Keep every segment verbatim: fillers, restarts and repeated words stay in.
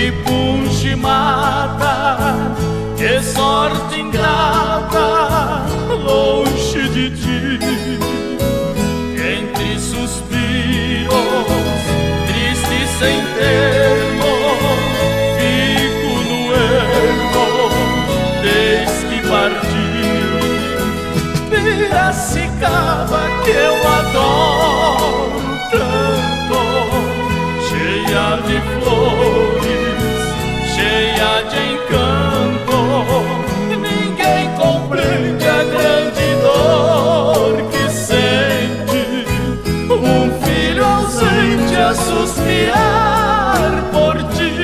me punge mata, que sorte ingrata, longe de ti. Entre suspiros, tristes sem termo, fico no ermo, desde que parti. Piracicaba, que eu adoro tanto, cheia de flores, cheia de encanto. Ninguém compreende a grande dor que sente um filho ausente a suspirar por ti.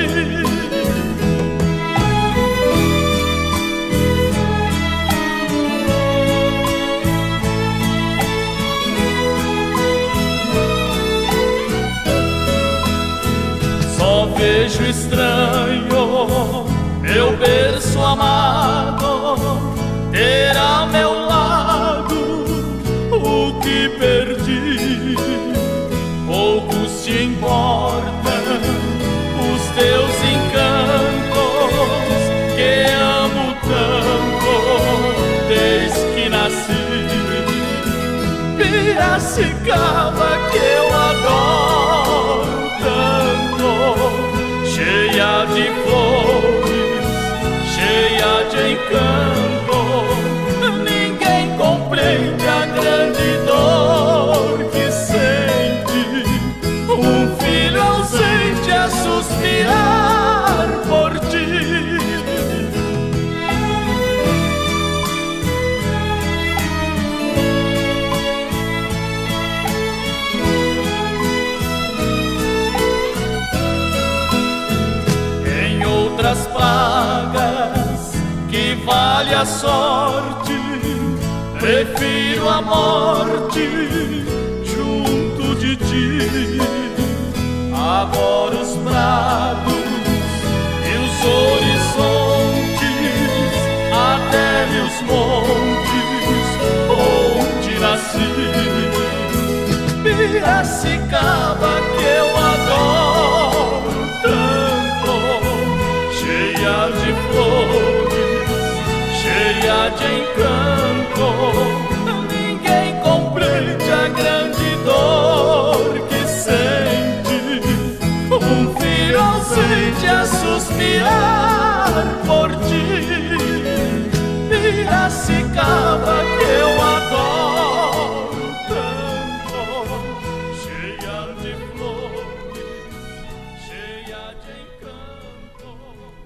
Vejo estranho meu berço amado, ter ao meu lado o que perdi. Pouco se importam os teus encantos, que amo tanto desde que nasci. Piracicaba, que eu adoro tanto, cheia de flores, cheia de encanto. Ninguém compreende a grande dor que sente um filho ausente a suspirar por ti. Outras pragas que vale a sorte, prefiro a morte junto de ti. Agora os prados e os horizontes, até os montes onde nasci. Piracicaba, que eu adoro tanto, cheia de flores, cheia de encanto. Ninguém compreende a grande dor que sente um filho ausente a suspirar por ti. Piracicaba, que eu adoro tanto, cheia de flores, cheia de encanto.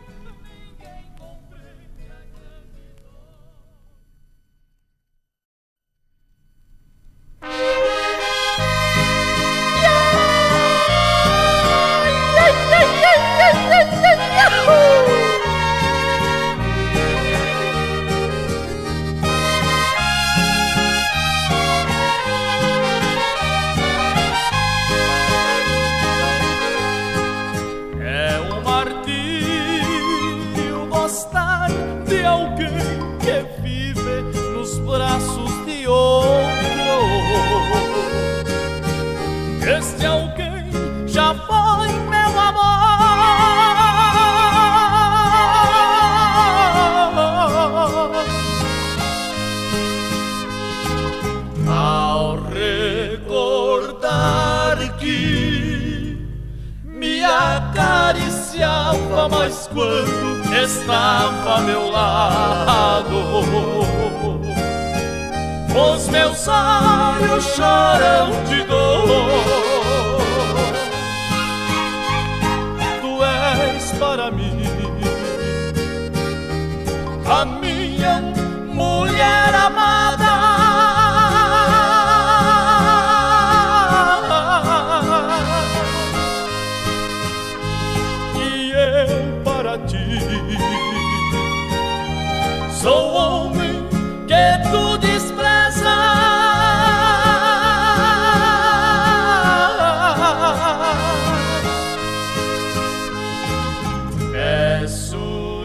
É um martírio gostar de alguém que vive nos braços de outro. Este alguém já foi meu amor, ao recordar que me acariciava, mas quando estava a meu lado, os meus olhos choram de dor. Tu és para mim a minha mulher amada, e eu para ti sou homem que tu desprezas. Peço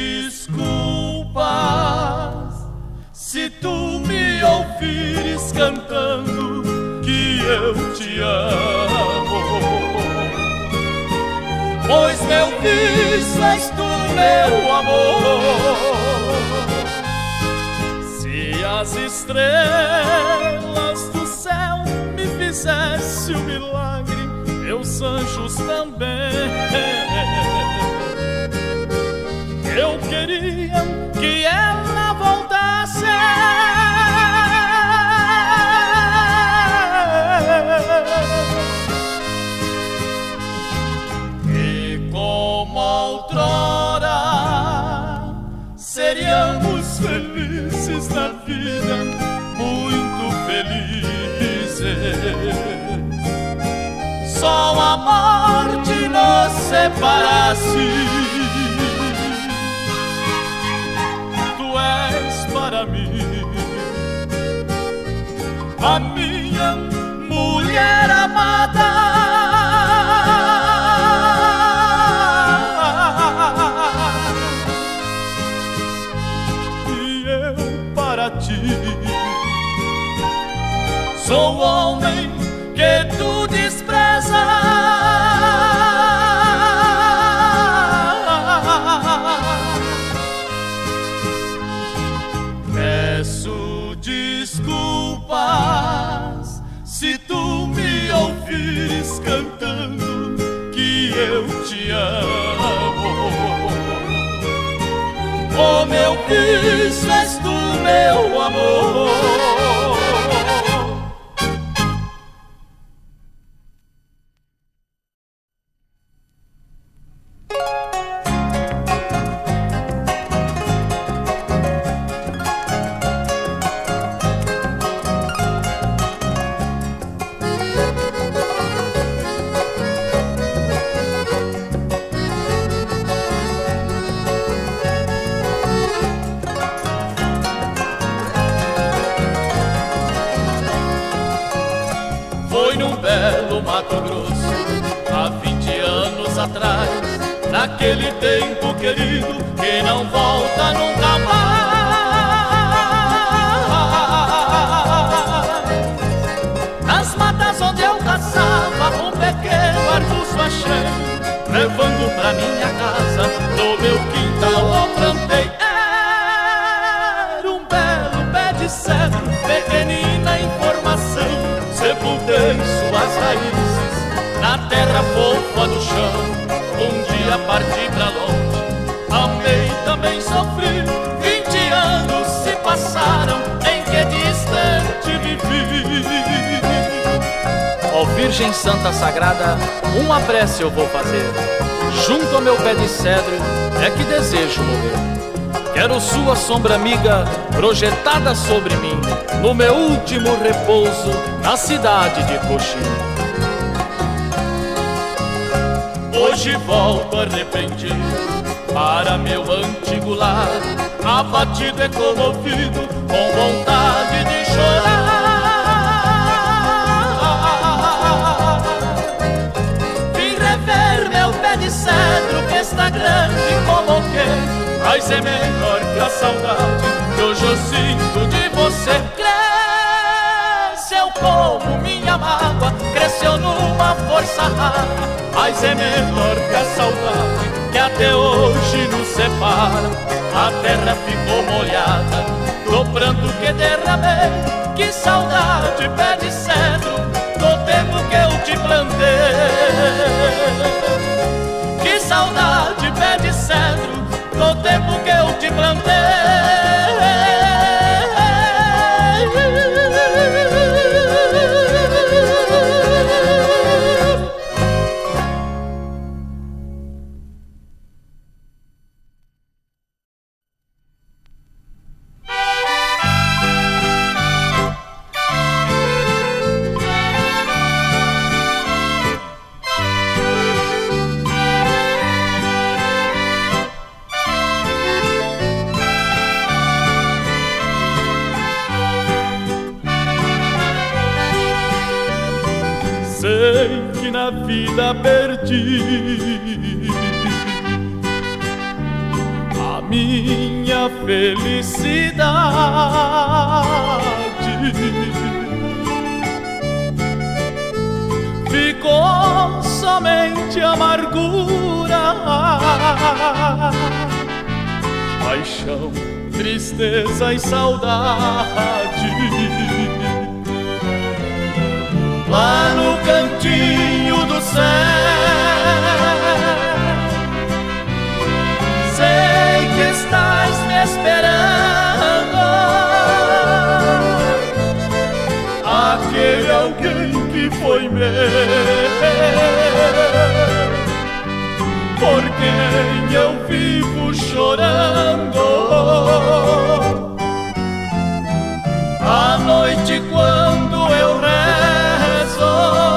desculpas se tu me ouvires cantando que eu te amo, pois meu vício és tu, meu amor. Se as estrelas do céu me fizesse o milagre, meus anjos também, eu queria que ela voltasse. E como outrora seríamos felizes na vida, muito felizes. Só a morte nos separasse. Tu és para mim a minha mulher amada. E eu para ti sou o homem que tu desprezas. Peço desculpas se tu me ouvires cantando que eu te amo. Oh, meu vício és tu, meu amor. Mato Grosso, há vinte anos atrás, naquele tempo querido que não volta nunca mais. Nas matas onde eu caçava, um pequeno arbusto achei, levando pra minha casa, no meu quintal eu plantei. Era um belo pé de cedro, pequenina em formação, sepultei suas raízes na terra fofa do chão. Um dia parti pra longe, amei, também sofri. Vinte anos se passaram, em que distante vivi. Ó Virgem Santa Sagrada, uma prece eu vou fazer. Junto ao meu pé de cedro é que desejo morrer. Quero sua sombra amiga projetada sobre mim, no meu último repouso na cidade de Coxim. Hoje volto arrependido para meu antigo lar, abatido e comovido, com vontade de chorar. Vim rever meu pé de cedro que está grande como que, mas é melhor que a saudade que hoje eu sinto de você. Cresceu como minha mágoa, cresceu numa força rara, mas é melhor que a saudade que até hoje nos separa. A terra ficou molhada do pranto que derramei. Que saudade, pé de cedro, do tempo que eu te plantei. Que saudade, pé de cedro, do tempo que eu te plantei. Sei que na vida perdi a minha felicidade. Ficou somente amargura paixão, tristeza e saudade. Lá no cantinho do céu, sei que estás me esperando, aquele alguém que foi meu, por quem eu vivo chorando. À noite quando eu rezo,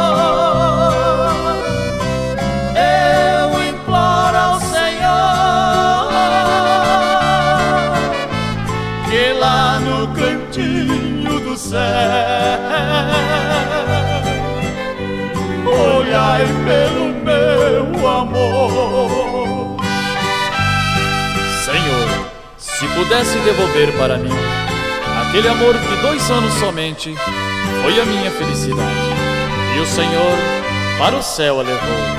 eu imploro ao Senhor que lá no cantinho do céu olhai pelo meu amor. Senhor, se pudesse devolver para mim aquele amor que dois anos somente foi a minha felicidade, e o Senhor para o céu a levou.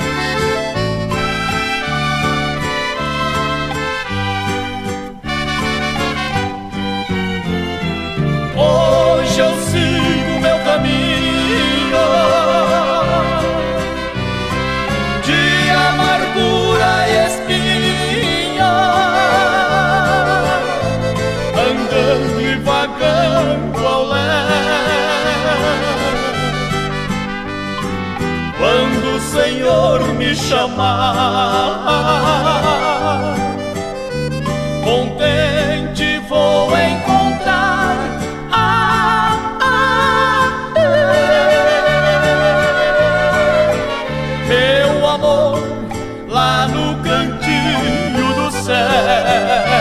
Hoje eu sigo meu caminho de amargura e espinho, andando e vagando ao léu. Quando o Senhor me chamar, contente vou encontrar ah, ah, meu amor lá no cantinho do céu.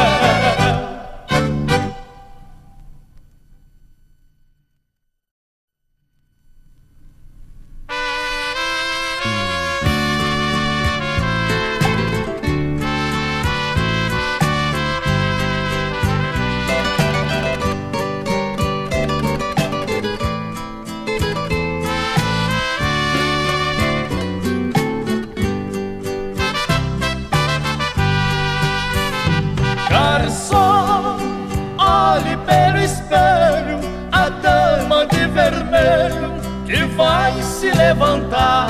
Garçom, olhe pelo espelho a dama de vermelho que vai se levantar.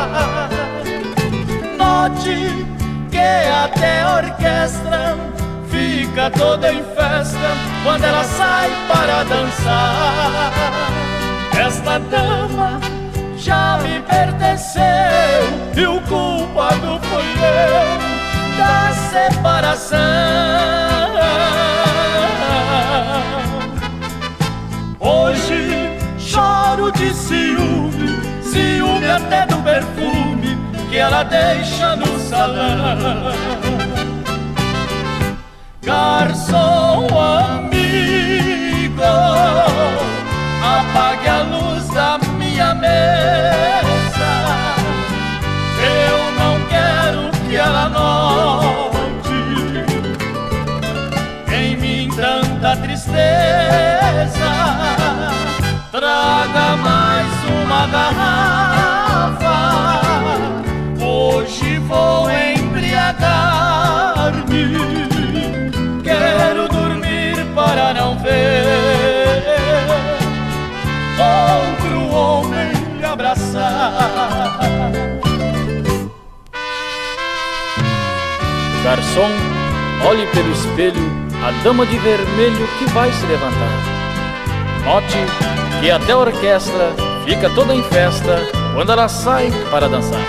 Note que até a orquestra fica toda em festa quando ela sai para dançar. Esta dama já me pertenceu e o culpado fui eu da separação. Hoje choro de ciúme, ciúme até do perfume que ela deixa no salão. Garçom amigo, apague a luz da minha mesa. Eu não quero que ela note em mim tanta tristeza. Traga mais uma garrafa, hoje vou embriagar-me. Quero dormir para não ver outro homem me abraçar. Garçom, olhe pelo espelho a dama de vermelho que vai se levantar. Note que até a orquestra fica toda em festa quando ela sai para dançar.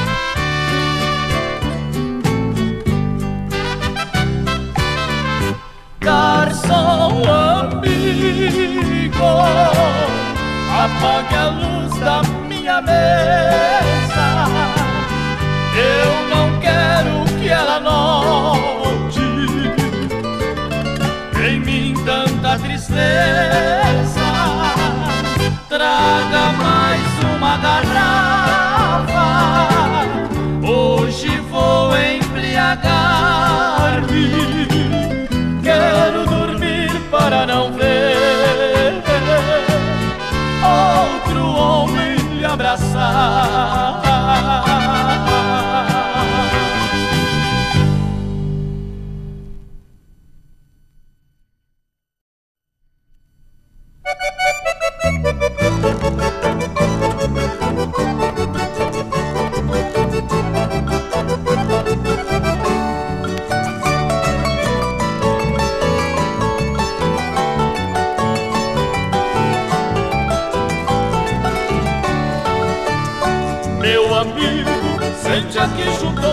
Garçom amigo, apague a luz da minha mesa. Eu não quero que ela note em mim tanta tristeza. Traga mais uma garrafa, hoje vou embriagar-me. Quero dormir para não ver outro homem me abraçar.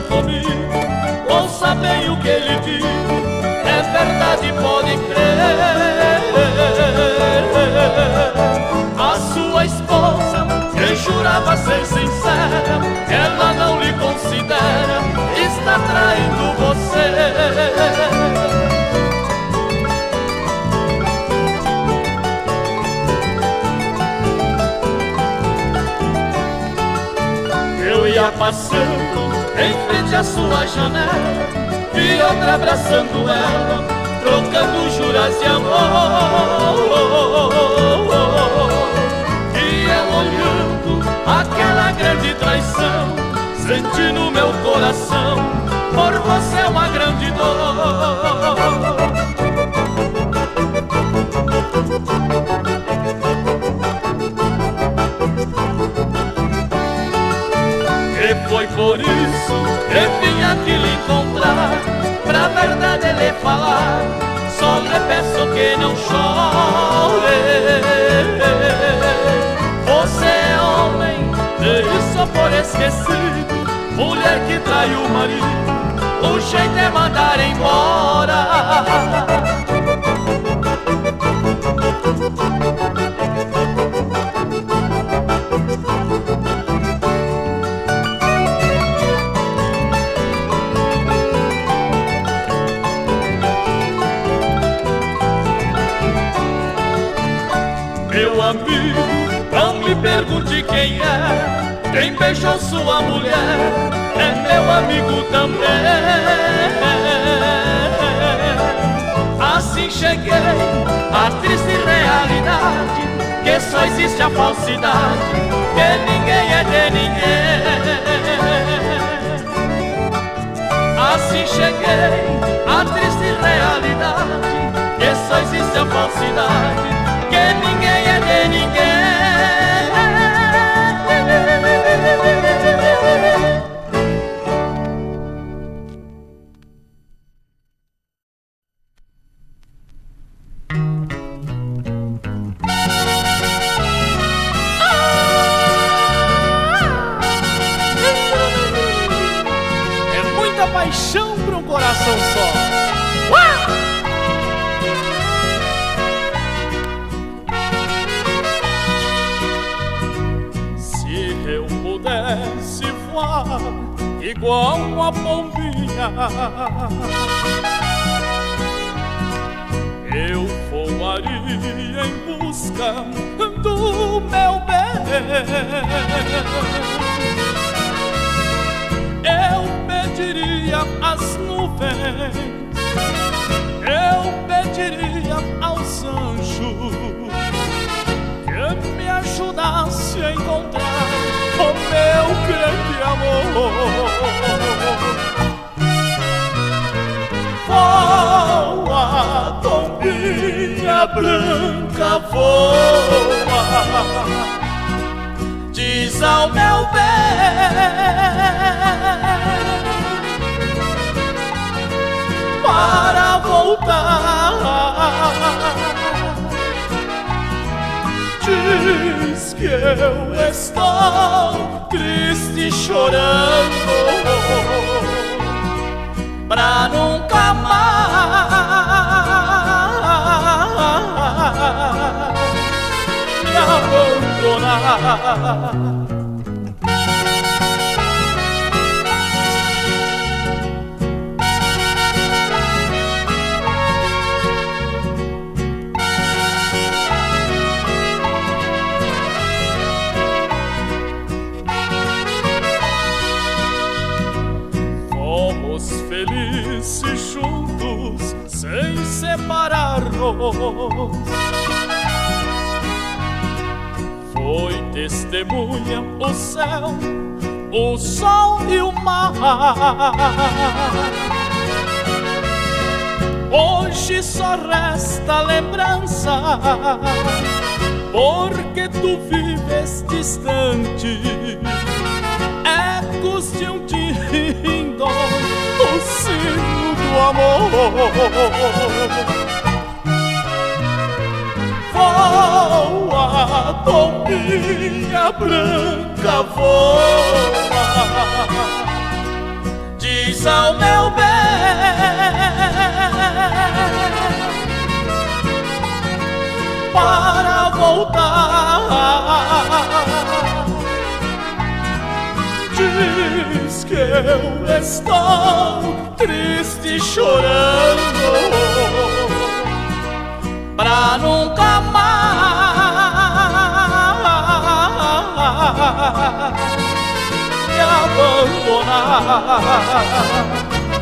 comigo, ouça bem o que ele diz, é verdade, pode crer. A sua esposa, que jurava ser sincera, ela não lhe considera, está traindo você. Eu ia passando em frente à sua janela, vi outra abraçando ela, trocando juras de amor. E eu olhando aquela grande traição, senti no meu coração por você uma grande dor. E foi por isso que vim aqui lhe encontrar, pra verdade lhe falar, só lhe peço que não chore. Você é homem, isso por esquecido, mulher que traiu o marido, o jeito é mandar embora. Meu amigo, não me pergunte quem é, quem beijou sua mulher é meu amigo também. Assim cheguei à triste realidade, que só existe a falsidade, que ninguém é de ninguém. Assim cheguei à triste realidade, que só existe a falsidade, que ninguém é de ninguém. É muita paixão para um coração só. Uau! Se voar igual uma pombinha, eu voaria em busca do meu bem. Eu pediria às nuvens, eu pediria aos anjos que me ajudasse a encontrar o meu grande amor. Voa, pombinha branca, voa, diz ao meu bem para voltar. Diz que eu estou triste chorando, pra nunca mais me abandonar. Felizes juntos, sem separar-nos. Foi testemunha o céu, o sol e o mar. Hoje só resta lembrança, porque tu vives distante, ecos de um tindom, o sino do amor. Voa, pombinha branca, voa, diz ao meu bem, para voltar. Diz que eu estou triste chorando, pra nunca mais me abandonar.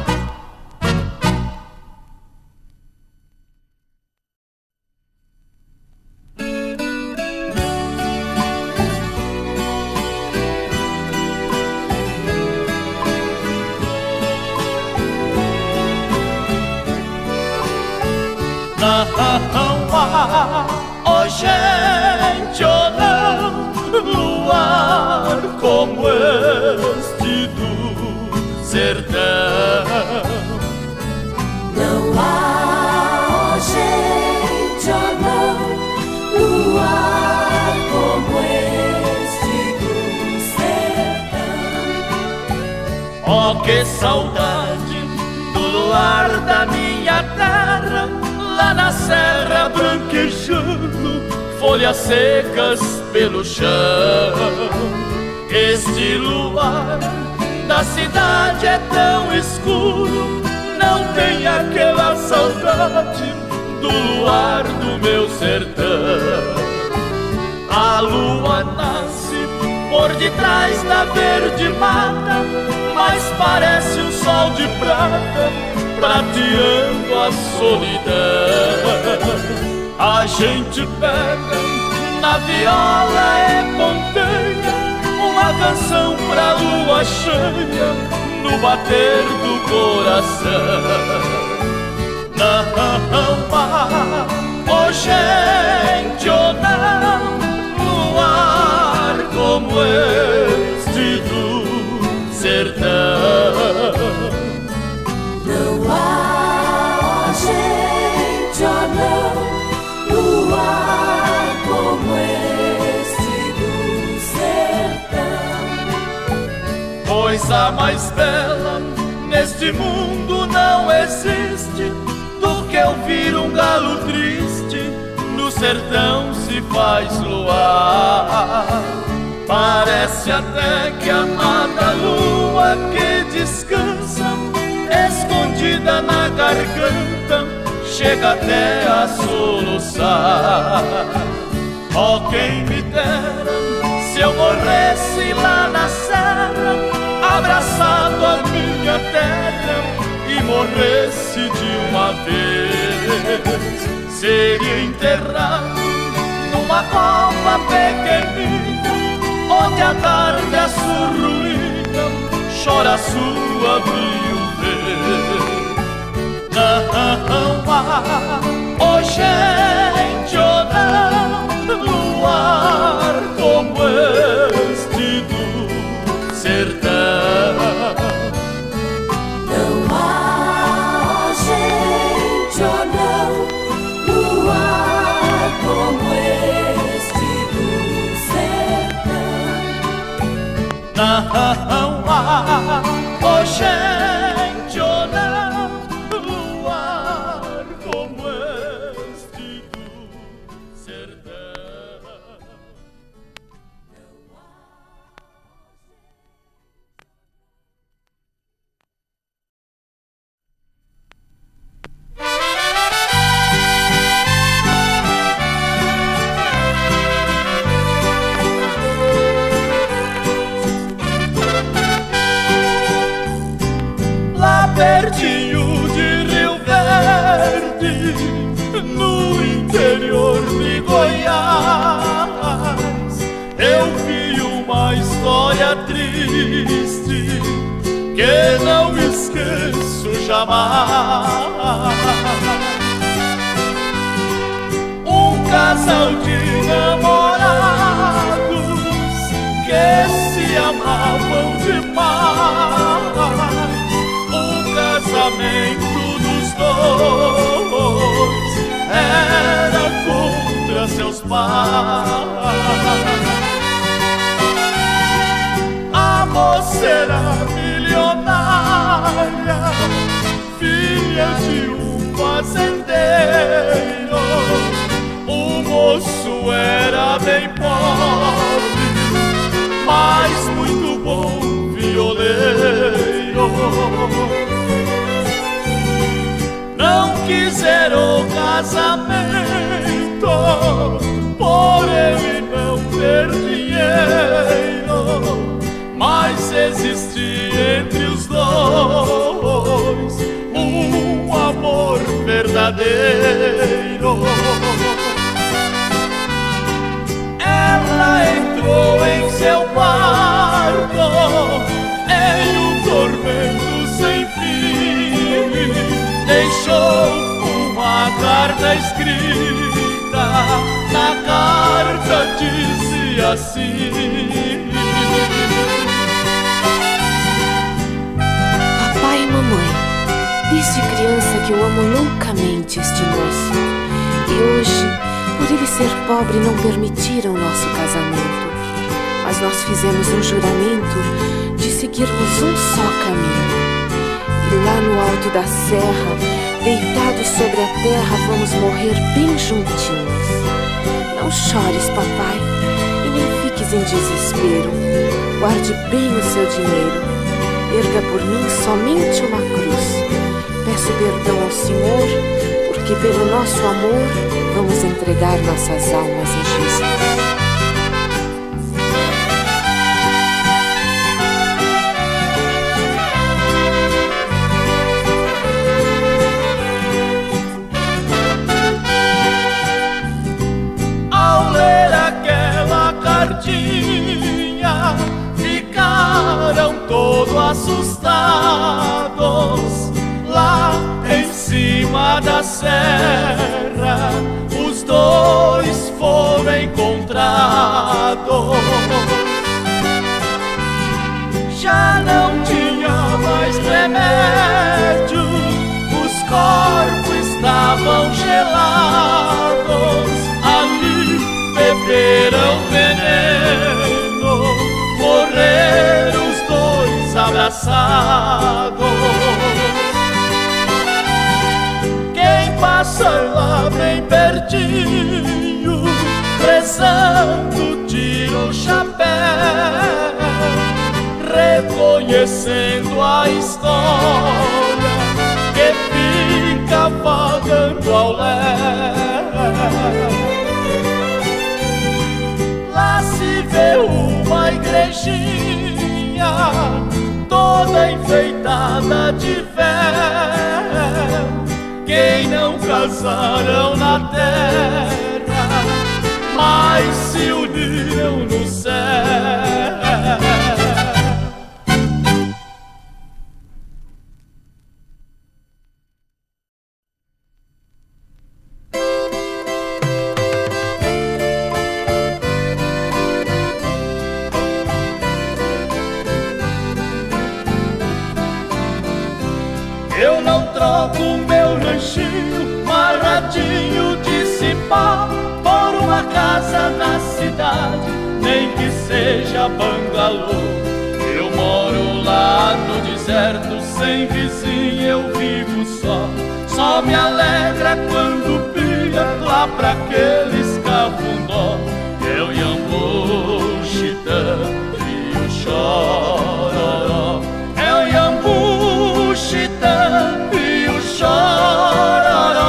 Não há, oh gente, oh não, luar como este do sertão. Não há, oh gente, oh não, luar como este do sertão. Oh, que saudade do luar da minha terra, lá na serra branquejando, folhas secas pelo chão. Este luar da cidade é tão escuro, não tem aquela saudade do luar do meu sertão. A lua nasce por detrás da verde mata, mas parece um sol de prata prateando a solidão. A gente pega na viola e ponteia uma canção pra lua cheia no bater do coração. Não há, oh gente, oh não, luar como este do sertão. Não há, oh gente, oh não, luar como este do sertão. Coisa mais bela neste mundo não existe do que ouvir um galo triste no sertão se faz luar. Parece até que a amada lua que descansa escondida na garganta chega até a soluçar. Oh, quem me dera se eu morresse lá na serra, abraçado à minha terra, e morresse de uma vez. Seria enterrado numa cova pequenina, onde a tarde a surruína chora a sua viuvez. Não há, oh gente, oh não, luar como este do sertão. Não há, oh gente, oh não, luar como este do sertão. Não há, oh gente, oh não, luar como este do sertão. Lá pertinho de Rio Verde, no interior de Goiás, eu vi uma história triste que não esqueço jamais. Um casal de namorados que se amavam demais, casamento dos dois era contra seus pais. A moça era milionária, fazendeiro. O moço era bem pobre, mas muito bom violeiro. Não quiseram casamento, por ele não ter dinheiro, mas existia entre os dois um amor verdadeiro. Ela entrou em seu quarto em um tormento sem fim, deixou uma carta escrita, na carta dizia assim: Papai e mamãe, desde criança que eu amo loucamente este moço, e hoje, por ele ser pobre, não permitiram nosso casamento. Mas nós fizemos um juramento de seguirmos um só caminho. E lá no alto da serra, deitados sobre a terra, vamos morrer bem juntinhos. Não chores, papai, e nem fiques em desespero. Guarde bem o seu dinheiro. Erga por mim somente uma cruz. Peço perdão ao Senhor, porque pelo nosso amor vamos entregar nossas almas a Jesus. Ao ler aquela cartinha, ficaram todos assustados. Lá em cima da serra, os dois foram encontrados. Já não tinha mais remédio, os corpos estavam gelados. Ali beberam veneno, morreram os dois abraçados. Passa lá bem pertinho, rezando, tira o chapéu, reconhecendo a história que fica vagando ao léu. Lá se vê uma igrejinha toda enfeitada de véu. Quem não casaram na terra, mas se uniram no céu. Eu não troco meu ranchinho marradinho de cipó por uma casa na cidade, nem que seja bangalô. Eu moro lá no deserto, sem vizinho eu vivo só. Só me alegra quando pia lá pra aqueles cafundó. Eu Iambu, Chitã e o Chororó. Eu Iambu, Chitã e o Chororó.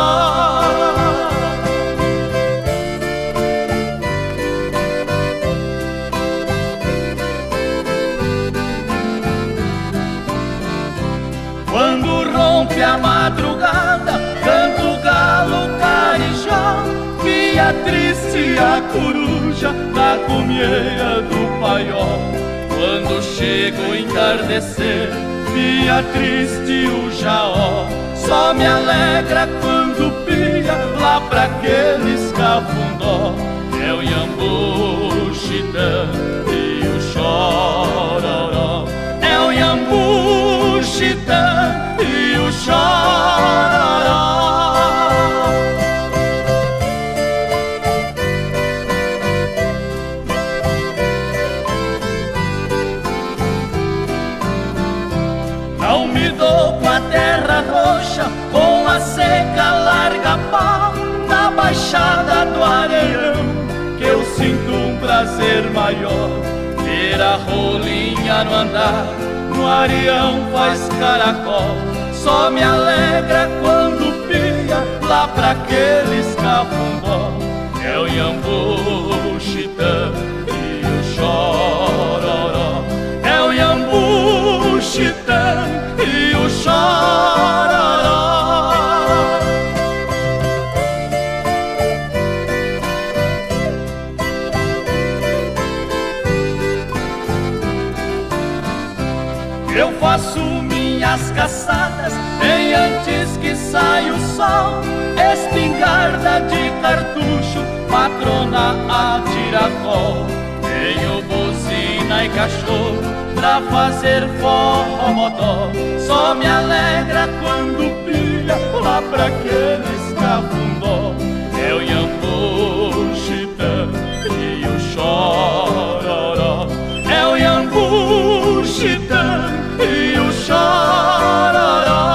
Quando rompe a madrugada, canta o galo carijó, via triste a coruja na cumieira do paió. Quando chega o entardecer, via triste o jaó. Só me alegra quando pia lá pra aqueles cafundó. É o Iambu, Chitã e o Chororó. É o Iambu, Chitã e o Chororó. Não me dou com a terra roxa, com a seca rolinha no andar, no arião faz caracol. Só me alegra quando pia lá pra aqueles cafundó. É o iambu, chitã e o chororó. É o iambu, chitã e o chororó. Eu faço minhas caçadas bem antes que saia o sol. Espingarda de cartucho, patrona a tiracol. Tenho buzina e cachorro pra fazer forró-modó. Só me alegra quando pia lá pra aqueles cafundó. É o iambu, chitã e o chororó. É o iambu, chitã e o chororó.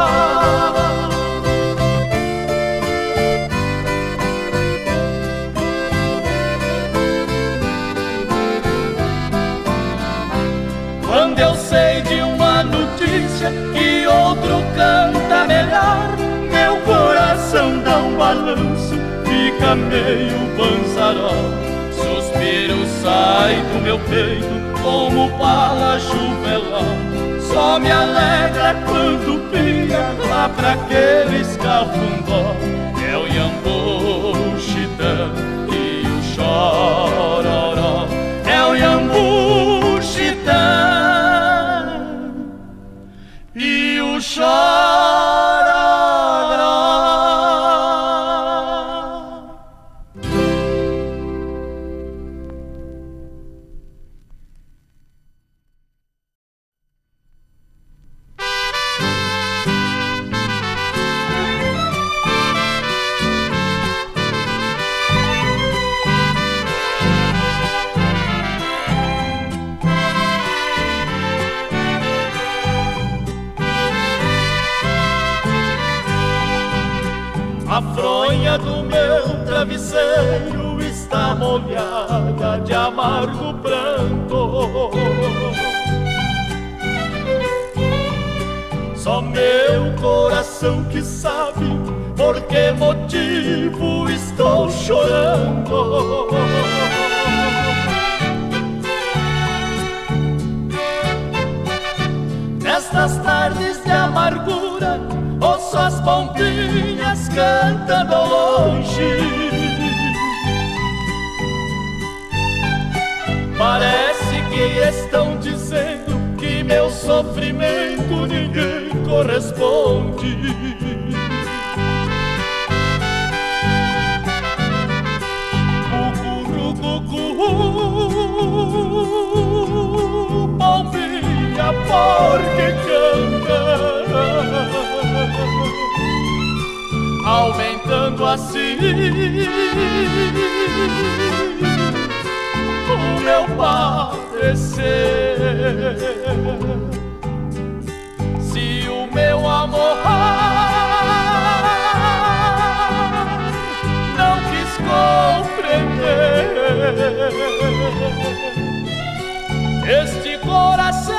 Quando eu sei de uma notícia que outro canta melhor, meu coração dá um balanço, fica meio pançarol. Suspiro sai do meu peito como bala chuvelão. Só me alegra quando pia lá pra aqueles cafundó. É o iambu, chitã e o chororó. É o iambu, chitã e o chororó. A fronha do meu travesseiro está molhada de amargo pranto. Só meu coração que sabe por que motivo estou chorando. Nestas tardes de amargura, ouço as pombinhas cantando longe. Parece que estão dizendo que meu sofrimento ninguém corresponde. Cucurucucu, pombinha, porque canta, aumentando assim o meu padecer. Se o meu amor não quis compreender este coração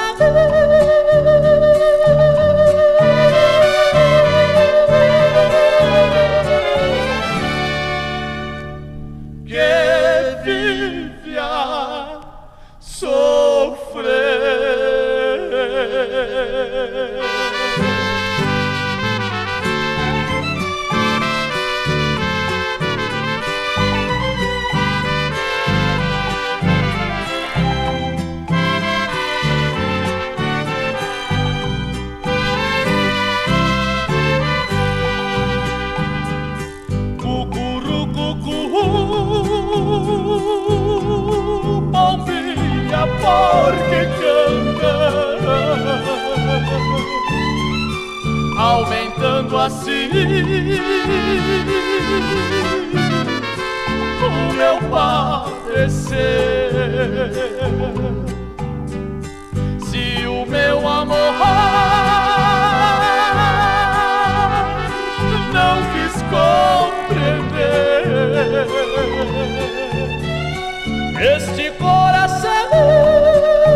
que vive a sofrer. Pombinha, porque canta, aumentando assim o meu padecer. Se o meu amor não quis compreender este coração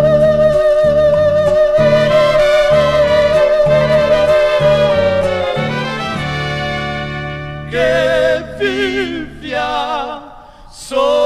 Sou